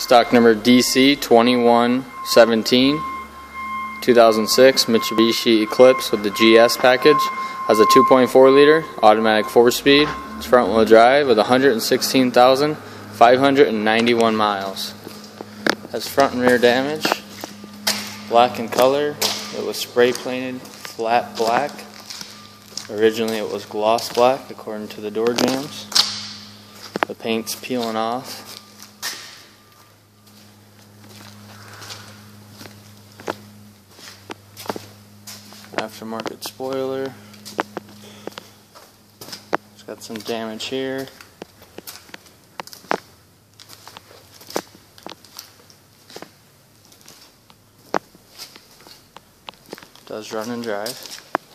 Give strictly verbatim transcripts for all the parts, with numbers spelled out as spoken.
Stock number D C twenty-one seventeen, two thousand six Mitsubishi Eclipse with the G S package. Has a two point four liter automatic four-speed. It's front-wheel drive with one hundred sixteen thousand five hundred ninety-one miles. Has front and rear damage. Black in color. It was spray painted flat black. Originally it was gloss black according to the door jambs. The paint's peeling off. Aftermarket spoiler. It's got some damage here. Does run and drive.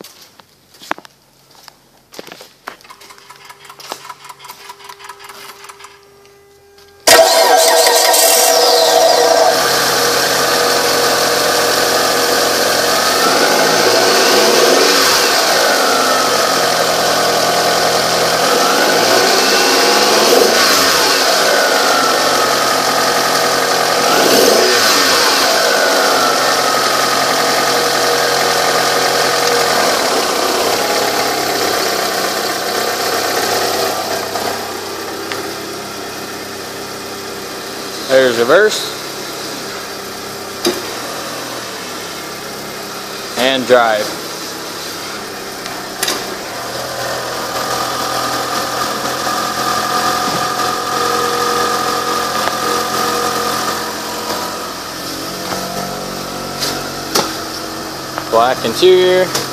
There's reverse and drive. Black interior.